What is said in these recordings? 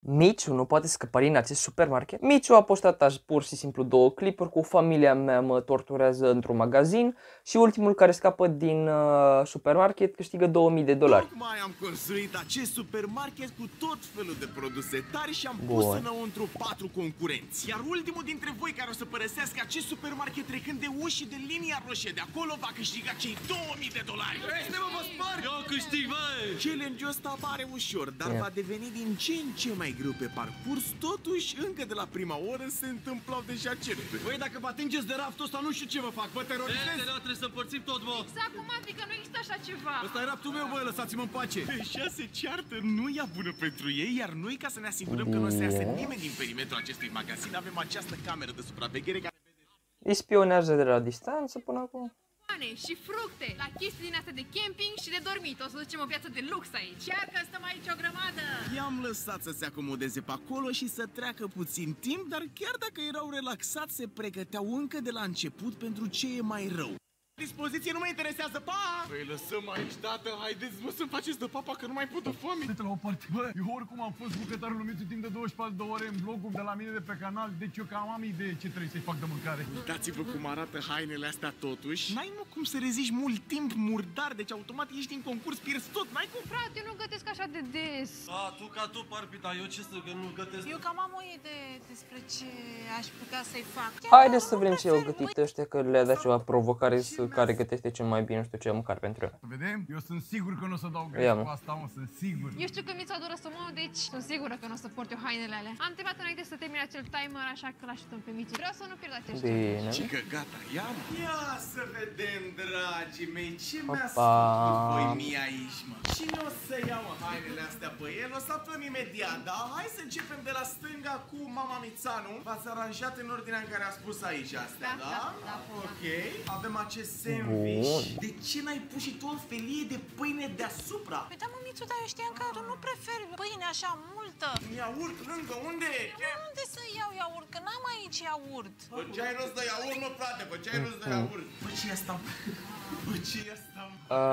Miciu nu poate scăpa din acest supermarket? Miciu a postat azi pur și simplu 2 clipuri cu familia mea mă torturează într-un magazin și ultimul care scapă din supermarket câștigă $2000. Tocmai am construit acest supermarket cu tot felul de produse tari și am pus înăuntru 4 concurenți. Iar ultimul dintre voi care o să părăsească acest supermarket trecând de uși de linia roșie de acolo va câștiga cei $2000. Este, mă, vă spar! Eu câștig, băi! Challenge-ul ăsta pare ușor, dar va deveni din ce în ce mai greu pe parcurs. Totuși, încă de la prima oră se întâmplau deja certuri. Băi, dacă vă atingeți de raftul ăsta, nu știu ce vă fac, vă terorizez! Trebuie să împărțim tot, bă! Exact cum adică nu există așa ceva! Ăsta e raftul meu, bă, lăsați-mă în pace! Deja se ceartă, nu e bună pentru ei, iar noi, ca să ne asigurăm că nu se iasă nimeni din perimetrul acestui magazin, avem această cameră de supraveghere care vede... Îi spionează de la distanță până acum. Și fructe, la chestii din astea de camping și de dormit. O să ducem o viață de lux aici. Chiar că stăm aici o grămadă. I-am lăsat să se acomodeze pe acolo și să treacă puțin timp, dar chiar dacă erau relaxați, se pregăteau încă de la început pentru ce e mai rău. Dispoziție nu mă interesează, pa! Păi lăsăm aici, tată, haideți, mă, să-mi faceți de papa, că nu mai pot de foame. Uite la o parte, bă, eu oricum am fost bucătarul lui Mițu timp de 24 de ore în vlogul de la mine de pe canal, deci eu cam am idee ce trebuie să-i fac de mâncare. Uitați-vă cum arată hainele astea totuși. N-ai nu cum să reziști mult timp murdar, deci automat ești în concurs, pierzi tot, n-ai cum. Frate, eu nu gătesc așa de des. Da, tu ca tu, Parpita, eu ce să, că nu gătesc. Eu cam am o idee despre ce aș putea să-i fac. Haideți să vedem ce au gătit ăștia, că le-a dat ceva provocare care gătește cel mai bine, nu știu ce măcar pentru el. Vedem? Eu sunt sigur că nu o să dau greș cu asta, mă, sunt sigur. Eu știu că mi-ți adoră somonul, deci sunt sigură că nu o să port eu hainele alea. Am întrebat înainte să termine acel timer, așa că l-așteptăm pe Mici. Vreau să nu pierd acest Bine. Și că gata, ia-mă. Ia să vedem, dragii mei, ce mi-a Opa. spus voi mie aici, mă. Cine o să iau hainele astea pe el? O să aflăm imediat, da? Hai să începem de la stânga cu mama Mițanu. V-ați aranjat în ordinea în care a spus aici astea, da? Da. Ok. Avem acest sandwich. De ce n-ai pus și tu o felie de pâine deasupra? Păi da, mămițu, dar eu știam că nu prefer pâine așa multă. Iaurt lângă unde? Unde să iau iaurt? Că n-am aici iaurt. Bă, ce ai rost de iaurt, mă, frate? Bă, ce ai rost de iaurt? Bă, ce e asta? Bă, ce e asta?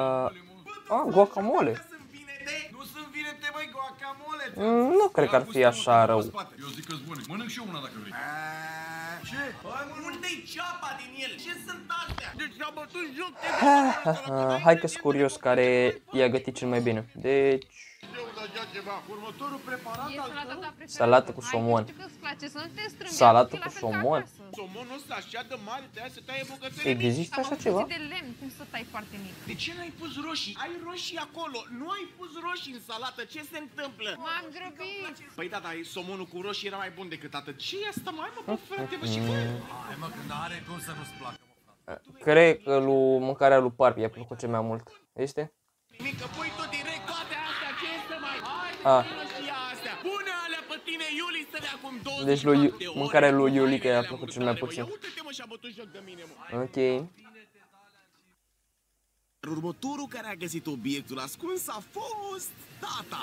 Guacamole. Nu sunt vinete, băi, guacamole. Nu cred că ar fi așa rău. Eu zic că-s bune. Mănânc și eu una dacă vrei. Ce? Unde-i ceapa din el? Ce sunt astea? Deci a bătut joc de... Hai că-s curios care i-a gătit cel mai bine. Deci... Următorul preparat E salata ta preferată. Salată cu somon. Știu că-ți place să nu te strângi. Salată cu somon? somonul ăsta așa de mare, te-aia să taie bucățele mici. Există așa ceva? de lemn, cum să tai foarte mic. De ce n-ai pus roșii? Ai roșii acolo, nu ai pus roșii în salată, ce se întâmplă? M-am grăbit. Păi da, dar somonul cu roșii era mai bun decât atât. Ce e asta, mai mă, bă, frate, bă, și bă? Hai mă, când are cum să nu-ți placă, mă, frate. Cred că mâncarea lui Parpi i-a plăcut cel mai mult. Este? Mică, pui tu direct toate astea, ce este mai? Ah. Astea. Pune alea pe tine, Iuli, să le acum 20 Deci mâncarea lui Iulica i-a plăcut cel mai puțin. Uite-te, mă, și-a bătut joc de mine, mă. Ok. Următorul care a găsit obiectul ascuns a fost tata.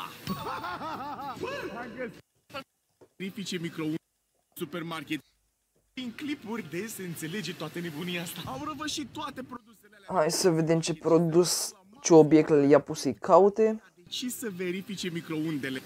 Verifice microunde supermarket. Din clipuri de se înțelege toată nebunia asta. Au răvășit toate produsele alea. Hai să vedem ce produs, ce obiect i-a pus să-i caute. Și să verifice microundele.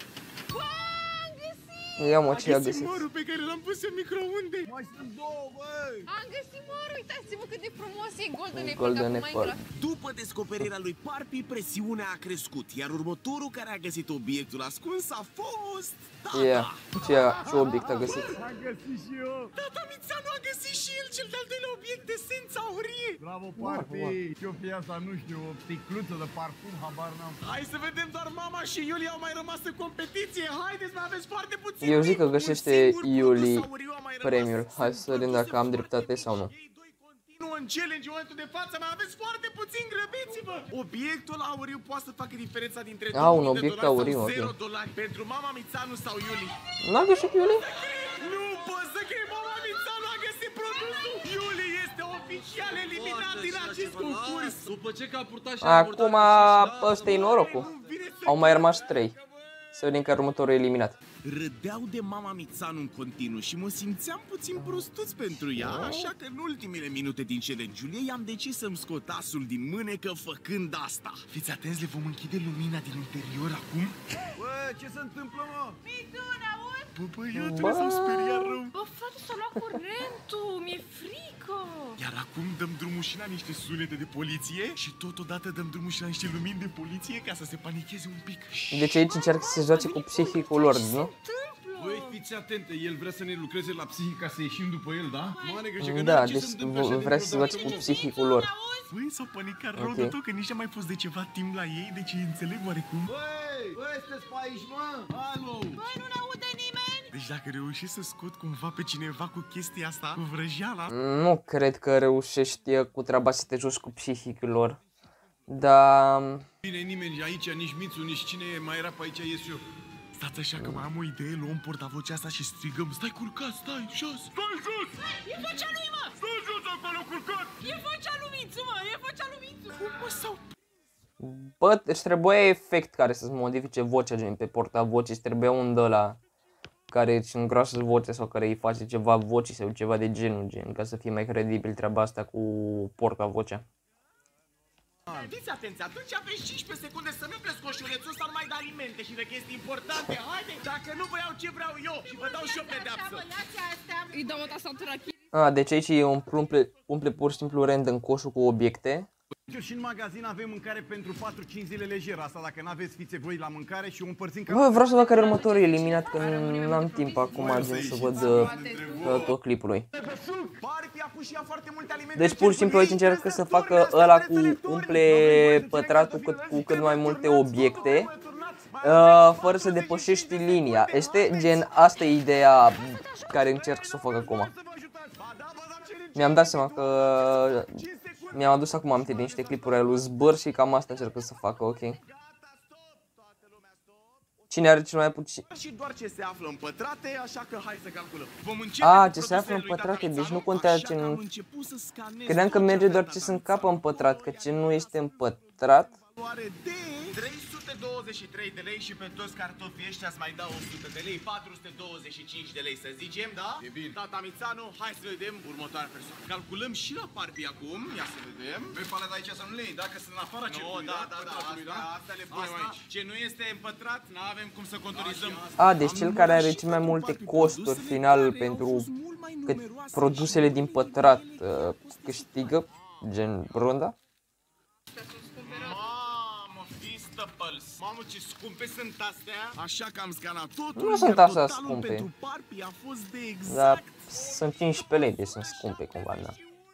Ia mă, ce i-a găsit. mărul pe care l-am pus în microunde. Mai sunt două, băi! Am găsit mărul, uitați-vă cât de frumos e Golden Apple, Golden de Apple. După descoperirea lui Parpi, presiunea a crescut, iar următorul care a găsit obiectul ascuns a fost tata. Ia, ce obiect a găsit? Am găsit și eu! Tata Mițanu a găsit și el cel de-al doilea obiect de esență aurie. Bravo, Parpi! Ce-o fi asta, nu știu, o sticluță de parfum, habar n-am. Hai să vedem, doar mama și Iulia au mai rămas în competiție. Haideți, mai aveți foarte puțin. Eu zic că timp. găsește Un singur Iuli produs auriu a mai rămas. premiul. Hai să vedem dacă am Produse dreptate foarte sau nu. mici. Ei doi continuă în challenge în momentul de față, mai aveți foarte puțin, grăbiți-vă! Obiectul auriu poate să facă diferența dintre Un obiect auriu, sau ok. $0 pentru mama Mițanu sau Iuli. N-a găsit Iuli? Nu pot să cred, mama Mițanu a găsit produsul! Iuli este oficial eliminat din acest concurs! După ce că a purtat și Acum ăsta-i norocul. Au mai rămas 3. Să vedem că următorul e eliminat. Râdeau de mama Mițanu în continuu și mă simțeam puțin prostuț pentru ea, așa că în ultimele minute din challenge-ul ei am decis să-mi scot asul din mânecă făcând asta. Fiți atenți, le vom închide lumina din interior acum. Bă, ce se întâmplă, mă? Mițuna, Bă, băiatule, s-au speriat rău. Bă, frate, s-a luat curentul, mi-e frică. Iar acum dăm drumul și la niște sunete de poliție și totodată dăm drumul și la niște lumini de poliție ca să se panicheze un pic. Deci aici încearcă să se joace cu psihicul lor, nu? Băi, fiți atente, el vrea să ne lucreze la psihic ca să ieșim după el, da? Mare grijă că Da, n-are ce deci se întâmple așa vrea să se joace cu psihicul lor. Băi, s-au panicat rău Ok. de tot, că nici n-a mai fost de ceva timp la ei, deci îi înțeleg oarecum. Băi, sunteți pe aici, mă? Alo! Băi, nu ne aude nimeni. Deci dacă reușesc să scot cumva pe cineva cu chestia asta, cu vrăjeala, Nu cred că reușești cu treaba să te joci cu psihicul lor. Dar... Bine, nimeni aici, nici Mițu, nici cine mai era pe aici, ies eu. stați așa că mai am o idee, luăm portavocea asta și strigăm, stai culcat, stai jos! Stai jos! E vocea lui, mă! Stai jos acolo, culcat! E vocea lui Mițu, mă! E vocea lui Mițu! Cum mă sau? Bă, își trebuia efect care să-ți modifice vocea, gen pe portavoce, îți trebuia un de ăla care îți îngroasă vocea sau care îi face ceva vocii sau ceva de genul, gen, ca să fie mai credibil treaba asta cu portavocea. Fiți atenți, atunci aveți 15 secunde să nu-mi coșulețul ăsta numai de alimente și de chestii importante. Haide, dacă nu vă iau ce vreau eu și vă dau și o pedeapsă. Îi dau o tastatură aici. Deci aici umple pur și simplu random coșul cu obiecte. Și în magazin avem mâncare pentru 4-5 zile lejer. Asta dacă n-aveți fițe voi la mâncare și o împărțim ca... Bă, vreau să văd care următorul e eliminat, că nu am timp acum gen să văd tot clipul lui. Barbie a pus și ea foarte multe alimente. Deci pur și simplu aici încearcă să facă ăla cu umple pătratul cu cât mai multe obiecte, fără să depășești linia. Este gen, asta e ideea care încerc să o fac acum. Mi-am dat seama că mi-am adus acum aminte din niște clipuri ale lui Zbăr și cam asta încerc să facă, ok. Cine are cel mai puțin? Și doar ce se află în pătrate, așa că hai să calculăm. Vom începe Ce se află în pătrate, deci nu contează ce nu... Credeam că merge doar ce se încapă în pătrat, că ce nu este în pătrat. De 323 de lei și pe toți cartofii ăștia îți mai dau 100 de lei, 425 de lei să zicem, da? E bine. Tata Mițanu, hai să vedem următoarea persoană. Calculăm și la Barbie acum, ia să vedem. Pe paleta aici sunt lei, dacă sunt în afara circuitului, Asta le punem aici. Ce nu este împătrat, n-avem cum să contorizăm. Deci cel care are cel mai multe costuri final pentru produsele din pătrat câștigă, gen runda. Mamă, ce scumpe sunt astea. Așa că am scanat totul. Nu sunt iar așa totalul scumpe. pentru Barbie a fost de exact. Dar sunt 15 lei, deci sunt scumpe cumva, da.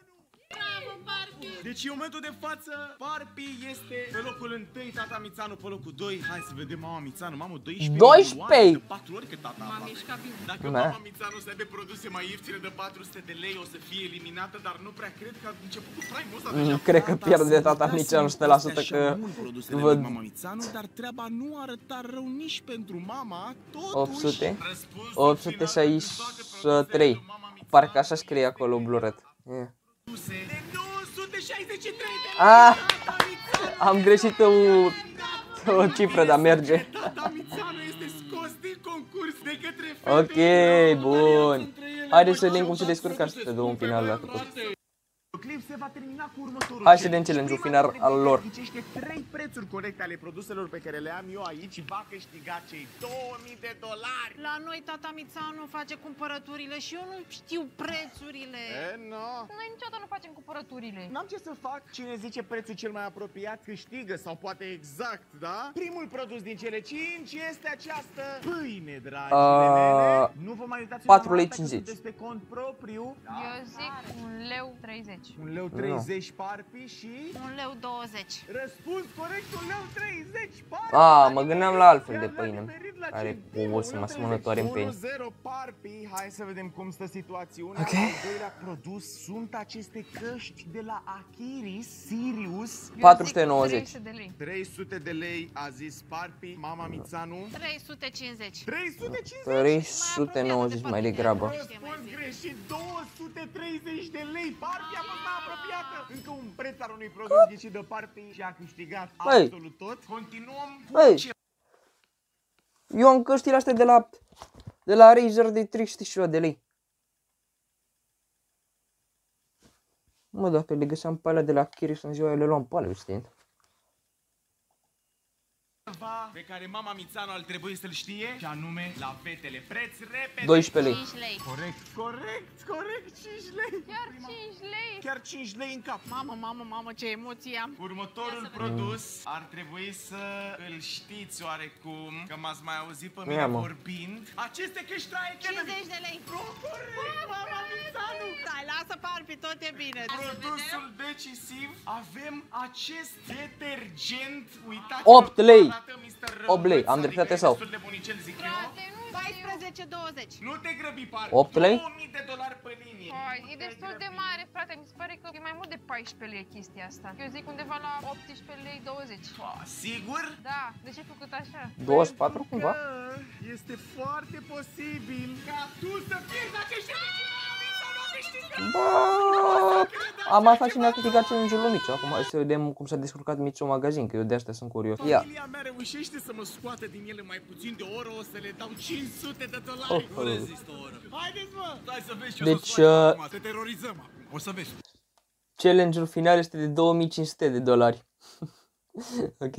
Deci în momentul de față, Barbie este pe locul 1, tata Mițanu pe locul 2. Hai să vedem mama Mițanu, mamă, 12 12? de 4 ori cât tata. Mami, ești ca bine. Dacă Da. mama Mițanu să aibă produse mai ieftine de 400 de lei, o să fie eliminată, dar nu prea cred că a început cu prime-ul ăsta deja. Cred că Tata pierde să tata putea Mițanu să 100% coste că așa mult produsele văd lui mama Mițanu, dar treaba nu arăta rău nici pentru mama. Totuși, 800, răspunsul 863. Parcă așa scrie acolo blurat. de 963 de lei. Am greșit o cifră, dar merge. Tata Mițanu este scos din concurs de către Ok, fete. bun. Haideți să vedem cum se descurcă asta de un final dacă tot. Clip se va termina cu următorul. Hai să vedem challenge-ul final al lor. Ghicește 3 prețuri corecte ale produselor pe care le am eu aici și va câștiga cei $2000. La noi tata Mițanu face cumpărăturile și eu nu știu prețurile. No. Noi niciodată nu facem cumpărăturile. N-am ce să fac. Cine zice prețul cel mai apropiat câștigă sau poate exact, da? Primul produs din cele 5 este această pâine, dragile mele. Nu vă mai uitați 4 lei pe 50. pe cont propriu. Eu zic 1,30 lei. 1,30 lei Parpi și... 1,20 lei. Răspuns corect, 1,30 lei Parpi. Mă gândeam la altfel de pâine. Are o să asemănătoare în pâine. 1-0 Parpi. Hai să vedem cum stă situațiunea. Ok. Al doilea produs sunt aceste căști de la Achiris Sirius. 490. 300 de lei. 300 de lei a zis Parpi. Mama Mițanu. 350. 350. 390 mai degrabă. Răspuns greșit, 230 de lei. Parpi a fost mai apropiată. Încă un preț al unui produs ghicit de Parpi și a câștigat absolut tot. Continuăm cu Băi, eu am căștile astea de la Razer de 300 și ceva de lei. Mă, dacă le găseam pe alea de la Kiris în ziua aia, le luam pe alea, evident. Pe care mama Mițanu ar trebui să-l știe, și anume la fetele preț repede. 12 lei. 5 lei. Corect, 5 lei. Chiar 5 lei. Chiar 5 lei în cap. Mamă, ce emoție am. Următorul produs ar trebui să îl știți oarecum, că m-ați mai auzit pe mine vorbind. Aceste căștraie 50 de lei. Corect, mama Mițanu. Stai, lasă parpi, tot e bine. Produsul decisiv, avem acest detergent, uitați 8 lei. 8 lei, am dreptate sau? De bunicel, zic Frate, eu. nu 14,20. Nu te grăbi, par. 8 lei? $2000 pe linie. Hai, e destul de mare, frate, mi se pare că e mai mult de 14 lei chestia asta. Eu zic undeva la 18 lei 20. Sigur? Da, de ce ai făcut așa? 24 cumva? Este foarte posibil ca tu să pierzi acești Bă, am aflat cine a câștigat challenge-ul lui Micio. Acum hai să vedem cum s-a descurcat Micio magazin, că eu de asta sunt curios. Ia. Familia mea reușește să mă scoată din ele mai puțin de o oră, o să le dau $500. Nu rezistă o oră. Haideți, mă! Hai să vezi ce Deci, o să faci acum. Te terorizăm acum. O să vezi. Challenge-ul final este de $2500. Ok.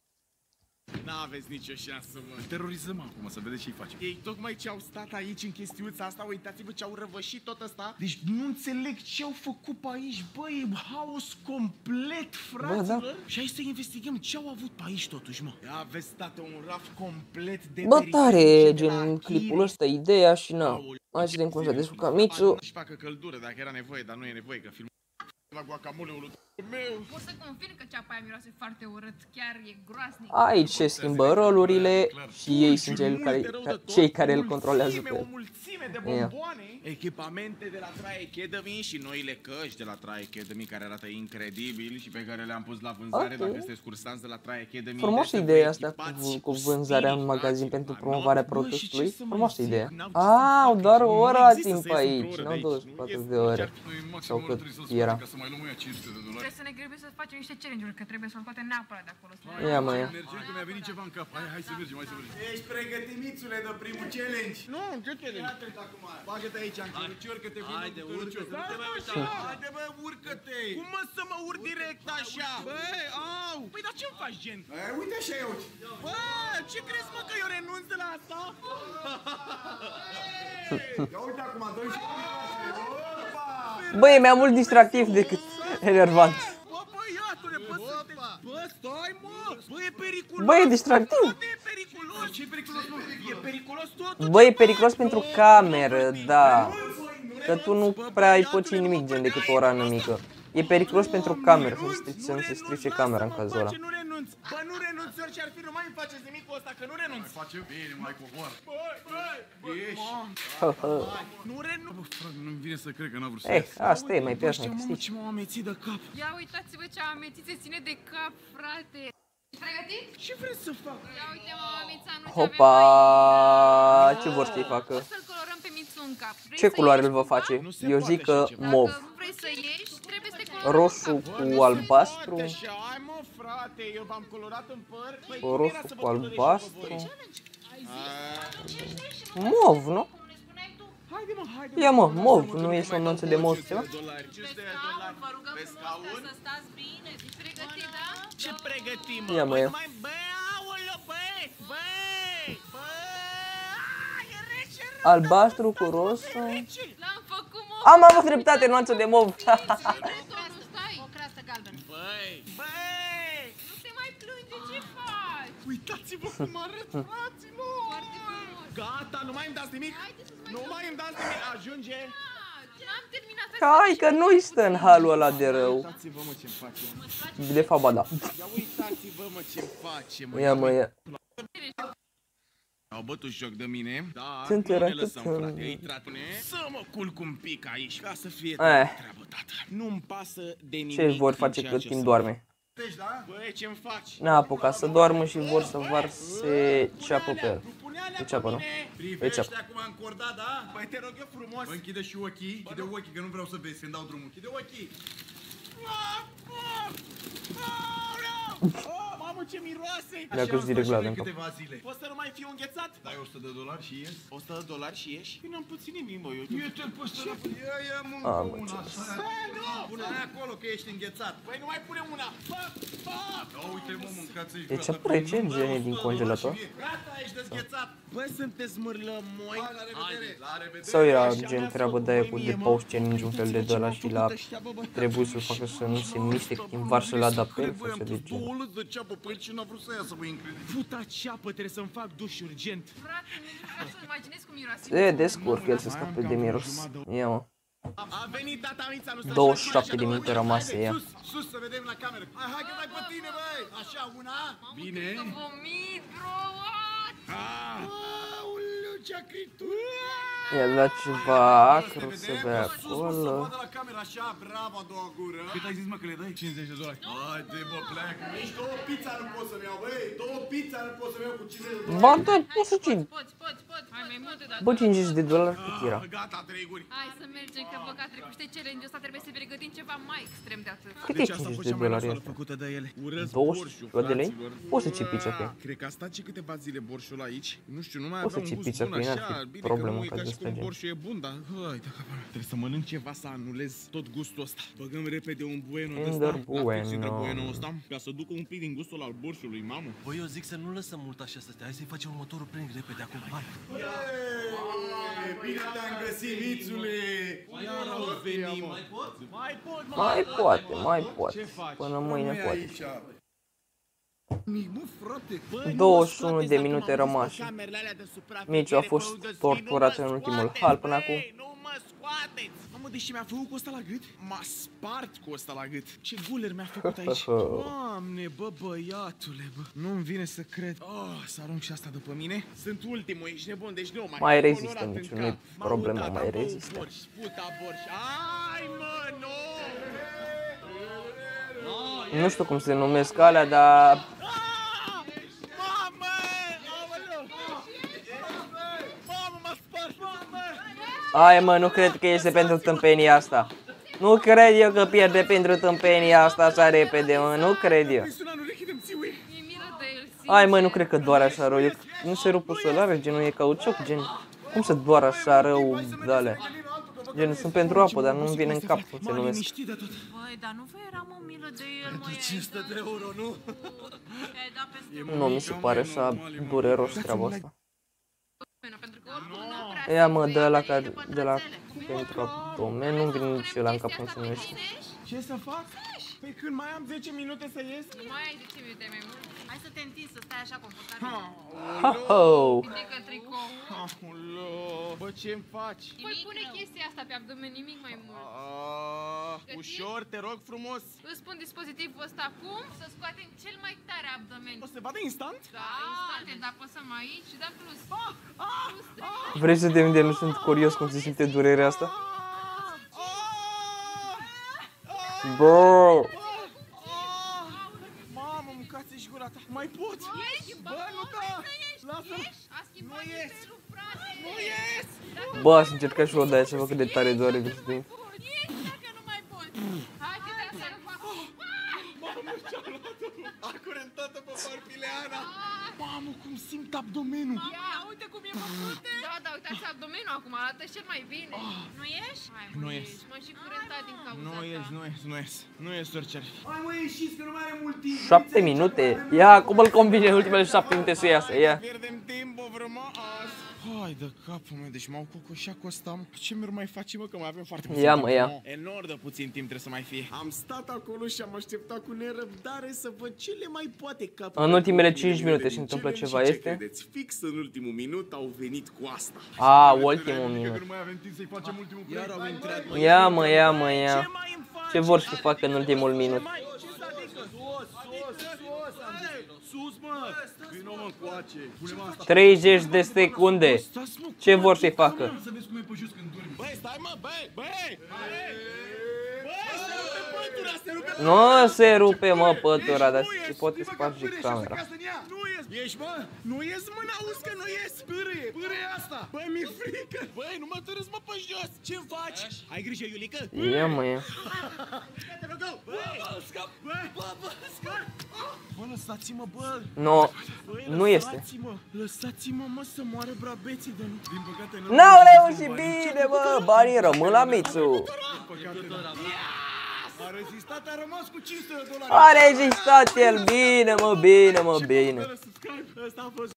N-aveți nicio șansă, mă. Terorizăm acum, să vedeți ce-i facem. Ei tocmai ce au stat aici în chestiuța asta, uitați-vă ce au răvășit tot asta. Deci nu înțeleg ce au făcut pe aici, bă, e haos complet, fraților. Bă, da. Și hai să investigăm ce au avut pe aici totuși, mă. Ia vezi, tată, un raft complet de Bă, periferice tare, de la gen Achille. clipul ăsta, ideea și na. Hai să vedem cum s-a descurcat Micio. Și facă căldură dacă era nevoie, dar nu e nevoie, că film la guacamoleul meu. Pot să confirm că ceapa aia miroase foarte urât, chiar e groasnic. Aici se schimbă rolurile și ei sunt cei care îl controlează pe O el. mulțime de bomboane, echipamente de la Try Academy și noile căști de la Try Academy care arată incredibil și pe care le-am pus la vânzare. Ok. Dacă sunteți cursanți de la Try Academy, Frumos deci ideea să asta vă echipați cu vânzarea în stil, magazin frați, pentru la promovarea not. Bă, și ce produsului. să mai Frumoasă zic? ideea. N-au ce să Au facă, doar o nu oră există timp să iasă aici, într-o oră nu de aici. 24 Nu de ies, ore. chiar Noi maxim Sau o oră cât trebuie să-l era. scoatem ca să mai luăm ea $500. Trebuie să ne grăbim să facem niște challenge-uri, că trebuie să-l scoatem neapărat de acolo. Ia mă, ia. Mergem, că mi-a venit ceva în cap. Hai să mergem, hai să mergem. Ești pregătit, Mițule, de primul challenge? Nu, ce challenge? Ia-te acum. Bagă-te aici, Anchel. Urcă-te, Haide, urcă-te. Haide, bă, urcă-te. Cum mă să mă urc direct așa? Bă, au. Păi, dar ce-mi faci, gen? Uite așa eu. Bă, ce crezi, mă, că eu renunț de la asta? Ia uite acum, 12. Bă, e mai mult distractiv decât enervant. Bă, băiatule, bă, bă, stai, mă. Bă, e periculos. Bă, e distractiv. Bă, e periculos. Ce e periculos, mă? E periculos totul. Bă, e periculos pentru cameră, da. Că tu nu prea ai poți nimic, gen, decât o rană mică. E periculos pentru cameră, să nu se strice camera în cazul ăla. Nu renunț. Bă, nu renunț, orice ar fi, nu mai îmi faceți nimic cu ăsta, că nu renunț. Face bine, mai cobor. Ești. Nu renunț. Bă, frate, nu-mi vine să cred că n-a vrut să Ei, iasă. asta e, mai piață, mai Mamă, câștigi. ce m-am amețit de cap. Ia uitați-vă ce amețit se ține de cap, frate. Ești pregătit? Ce vreți să fac? Ia uite, mama Mițanu, ce Hopa! avem aici. Ce vor să-i facă? O să-l colorăm pe Mițu în cap. Vrei Ce să culoare ieși îl va cumva? face? Nu se Eu poate zic că așa ceva. mov. Dacă vrei să ieși, trebuie să te colorăm Roșu în cap. cu albastru. Așa, hai mă, frate, eu v-am colorat în păr. Păi, Cu cum roșu era să vă cu colorez și albastru. pe voi? Mov, nu? Haide, mă, haide. Ia mă, mov, Lasă-mă, nu că ești o mai nuanță dau de mov 500 ceva? de dolari. 500 de Scaun, dolari. vă rugăm Pe frumos scaun? să stați bine. Ești pregătit, da? Ce pregătim, mă? Ia, mă, ia. Bă, aoleo, băi, e rece, rău. Albastru cu roșu. L-am făcut, mă. Am avut dreptate, nuanță de mov. Stai. O creastă galbenă. Băi, Nu te mai plânge, ce faci? uitați-vă cum arăt, fraților. Foarte frumos. Gata, nu mai îmi dați nimic? Nu mai îmi dați nimic, ajunge. N-am terminat. Hai că nu-i stă în halul ăla de rău. Uitați-vă, mă, ce-mi face. De fapt, ba da. Ia uitați-vă, mă, ce-mi face, mă. Ia mă, ia. Au bătut joc de mine, dar Sunt nu ne era lăsăm, cât- frate. Îi tratune să mă culc un pic aici, ca să fie Eh. treabă, tata. Nu-mi pasă de nimic. Ce vor din face ceea cât ce timp să doarme? Băi, ce-mi faci? N-a apucat să doarmă și vor să varse ceapă pe el. Rupunealea Pe ceapă, nu? Privește ceapă. acum încordat, da? Păi te rog eu frumos. Bă, închide și ochii, închide ochii, că nu vreau să vezi când dau drumul. Închide ochii. Mamă, ce miroase! Mi-a căzut direct la în cap. câteva zile. Poți să nu mai fiu înghețat? Dai $100 și ies? $100 și ieși? Păi n-am puțin nimic, mă, eu... Ia-te-l pe ăsta. Ia mâncă Ah, mă, una. Pune-ne acolo că ești înghețat. Păi nu mai pune una! Bă, bă! Da, uite, mă, mâncați-și. Deci apare ce gene din congelator? Gata, ești dezghețat! Bă, sunteți mârlămoi! La revedere! La revedere! Sau era gen treabă de aia cu de pauce, niciun fel de ăla și la trebuie să-l facă să nu se miste timp varsă la adaptări, sau să de genul. 2 de ceapă pe aici și n-a vrut să iasă, bă, incredibil. Puta ceapă, trebuie să-mi fac duș urgent! Frate, nici nu vreau să-mi imaginez cum miroase. Se descurcă el să scape de miros. Ia mă. A venit tata Mița, nu stai 27 de minute rămase, ia. Sus, să vedem la cameră. Hai că dai pe tine, băi! Așa, una. Bine? Că vomit, bro, what? Aoleu, ce-a critu! I-a dat ceva acru să bea acolo. Să vadă la cameră, așa, bravo, a doua gură. Cât ai zis, mă, că le dai? $50. Haide, bă, pleacă. Nici 2 pizza nu pot să-mi iau, băi! 2 pizza nu pot să-mi iau cu $50. Ba, da, poți să cin. Poți. Hai mai multe dată. Bă, $50 cât era? Gata, 3 guri. Hai să mergem, că băgat trecuște challenge-ul ăsta trebuie să pregătim ceva mai extrem de atât. Cât e $50 asta? făcută de ele. Urăsc 20 de lei? fraților. Poți să ții pizza pe ea. Cred că a stat și câteva zile borșul aici. Nu știu, nu mai Poți să avea un ții gust pizza bun pe ea, n-ar așa. fi Bine problemă că nu e ca ca de și cum asta gen. borșul e bun, dar hai de capul. Trebuie să mănânc ceva să anulez tot gustul ăsta. Băgăm repede un bueno de ăsta. Kinder La Bueno. ăsta, ca să ducă un pic din gustul al borșului, mamă. Băi, eu zic să nu lăsăm mult așa să stea. Hai să-i facem următorul prank repede acum. Hai. Bine te-am găsit, Mițule! Iar au venit, mă. Mai poate. Până mâine poate. Aici. Mic, bă, frate! Bă, 21 nu de mă minute scoateți acum rămase. cu camerele alea de supraveghere, Mici a pe fost lângă torturat zi, nu în mă ultimul scoateți, hal până băi, acum. Nu mă scoateți! Mamă, deși mi-a făcut cu ăsta la gât, m-a spart cu ăsta la gât. Ce guler mi-a făcut aici. Doamne, bă, băiatule, bă. Nu-mi vine să cred. Să arunc și asta după mine. Sunt ultimul, ești nebun, deci nu Mai am rezistă, colorat nici în nu-i cap. M-am problemă, mutat, mai am băut rezistă. borș, puta borș. Ai, mă, nu! Nu știu cum se numesc alea, dar... Mamă! Aoleu! Mamă, m-a spart! Mamă! Hai mă, nu cred că este pentru tâmpenia asta. Nu cred eu că pierde pentru tâmpenia asta așa repede, mă, nu cred eu. Îi suna în urechi de-mi țiui. Mi-e milă de el, Hai mă, nu cred că doare așa rău. Nu se rupe solare, gen, nu e cauciuc, gen. Cum să doară așa rău de alea? Gen, sunt pentru apă, dar nu-mi vine în cap cum se numesc. liniștit de tot. Băi, dar nu vă era mă milă de el, mă, 500 de euro, nu? ai dat peste Nu mi se pare așa dureros treaba asta. pentru că oricum nu prea Ia mă, de la care, de la pentru abdomen, nu-mi vine nici la în cap cum se numește. Ce să fac? Păi când mai am 10 minute să ies? Nu mai ai de 10 minute mai mult. Hai să te întinzi, să stai așa confortabil. Ho-ho! Ridică tricou. Aoleu, bă, ce-mi faci? Păi pune chestia asta pe abdomen, nimic mai mult. Ușor, te rog frumos. Îți pun dispozitivul ăsta acum să scoatem cel mai tare abdomen. O să se vadă instant? Da, instant, dar apăsăm aici și da plus. Plus 3. Vrei să vedem de nu sunt curios cum se simte durerea asta? Bro! Mamă, mâncați-și gura ta. Mai pot? Bă, nu da! Lasă-l! A schimbat Nu ies. nivelul, frate. Nu ies! Bă, să încerca și o de aia să văd cât de tare doare vizitui. Ieși dacă nu mai poți. Hai că trebuie să-l fac. Mamă, ce-a luat-o! A curentată pe Parpileana! Mamă, cum simt abdomenul! Ia, uite cum e făcut. Da, uitați abdomenul acum, arată cel mai bine. Nu ieși? Hai, mă, Nu ies. M-am și curentat din cauza Nu ta. ies, nu ies, nu ies. Nu ies orice-ar fi. Hai mă, ieșiți că nu mai are mult timp. 7 minute? Ia, cum îl convine în ultimele 7 minute să iasă, ia. Pierdem timpul frumos. Hai de capul meu, deci m-au cocoșat cu ăsta, mă. Ce mi-ar mai face, mă, că mai avem foarte puțin Ia, timp. mă, ia. Enorm de puțin timp trebuie să mai fie. Am stat acolo și am așteptat cu nerăbdare să văd ce le mai poate capăta. În ultimele 5 minute se întâmplă ceva, și ce este? credeți? Fix în ultimul minut au venit cu asta. A, ultimul Că minut. nu mai avem timp să-i facem ultimul Iar plec. au intrat, mă. Ia, mă, ia, mă, Ce ia. mai îmi faci? Ce vor să facă în ultimul minut? Ce să adică? Sus, mă! Vino, mă, încoace. Pune-mă asta. 30 de secunde. Stați, mă. Ce vor să-i facă? Să vezi cum e pe jos când dormi. Băi, stai, mă, băi! Băi, se rupe pătura, se rupe. Nu se rupe, mă, pătura, dar se poate sparge camera. Nu ies! Ești, mă? Nu ies, mă, n-auzi că nu ies! Pârâie! Pârâie asta! Băi, mi-e frică! Băi, nu mă târâți, mă, pe jos! Ce-mi faci? Ai grijă, Iulică? Ia, mă, ia. Te rog, băi! Scap! Băi! Bă, scap! Bă, lăsați-mă, bă! No, Băi, nu este. Lăsați-mă, mă, să moară brabeții, de nu. Din păcate nu. N-au reușit bine, bă, banii rămân la Mitsu. A rezistat, a rămas cu $500. A rezistat el, bine, mă, bine, mă, bine. Ăsta a fost